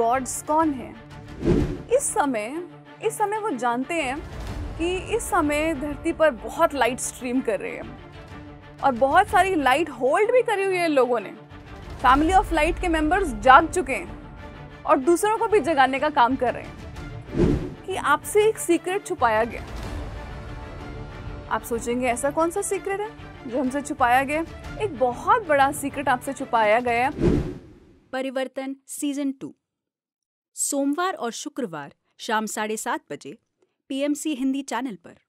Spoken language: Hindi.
गॉड्स कौन हैं? इस समय वो जानते हैं कि इस समय धरती पर बहुत लाइट स्ट्रीम कर रही है और बहुत सारी लाइट होल्ड भी करी हुई है लोगों ने। फैमिली ऑफ लाइट के मेंबर्स जाग चुके हैं और दूसरों को भी जगाने का काम कर रहे हैं कि आपसे एक सीक्रेट छुपाया गया। आप सोचेंगे ऐसा कौन सा सीक्रेट है जो हमसे छुपाया गया? एक बहुत बड़ा सीक्रेट आपसे छुपाया गया। परिवर्तन सीजन 2 सोमवार और शुक्रवार शाम 7:30 बजे PMC हिंदी चैनल पर।